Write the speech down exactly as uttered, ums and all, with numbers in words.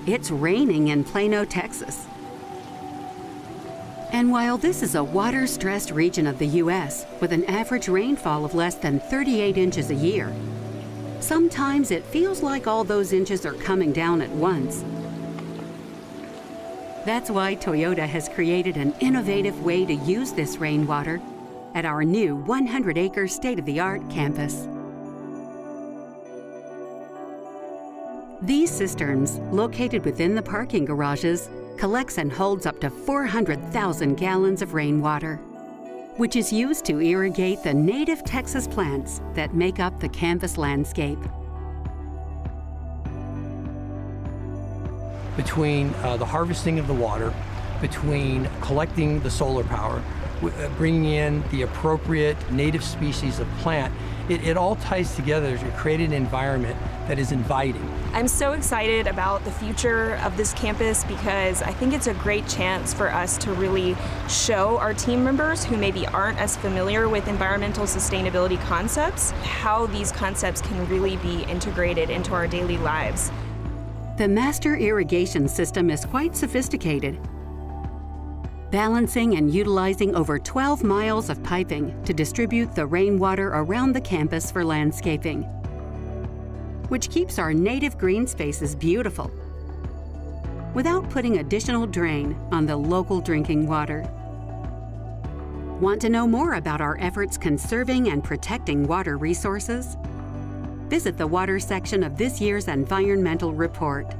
it's raining in Plano, Texas. And while this is a water-stressed region of the U S with an average rainfall of less than thirty-eight inches a year, sometimes it feels like all those inches are coming down at once. That's why Toyota has created an innovative way to use this rainwater at our new one hundred acre state-of-the-art campus. These cisterns, located within the parking garages, collects and holds up to four hundred thousand gallons of rainwater, which is used to irrigate the native Texas plants that make up the campus landscape. Between uh, the harvesting of the water, between collecting the solar power, uh, bringing in the appropriate native species of plant, it, it all ties together to create an environment that is inviting. I'm so excited about the future of this campus because I think it's a great chance for us to really show our team members who maybe aren't as familiar with environmental sustainability concepts, how these concepts can really be integrated into our daily lives. The master irrigation system is quite sophisticated, balancing and utilizing over twelve miles of piping to distribute the rainwater around the campus for landscaping, which keeps our native green spaces beautiful without putting additional drain on the local drinking water. Want to know more about our efforts conserving and protecting water resources? Visit the water section of this year's environmental report.